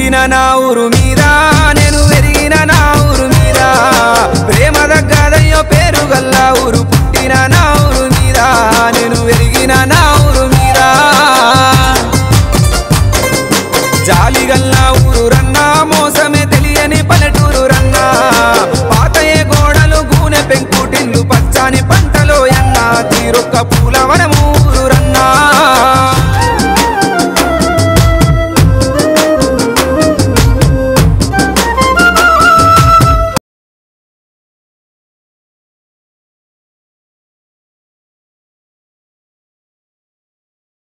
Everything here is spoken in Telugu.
పుట్టిన నా ఊరు మీద నేను పెరిగిన నా ఊరు మీద ప్రేమ దగ్గదయ్యో పేరు గల్లా ఊరు పుట్టిన నా ఊరు మీద నేను పెరిగిన నా ఊరు మీద జాలి గల్లా ఊరు రన్నా మోసమే తెలియని పల్లెటూరు రన్నా పాతయే గోడలు గూనె పెంకుటిల్లు పచ్చని పంటలో ఎన్నా తీరొక్క పూలవన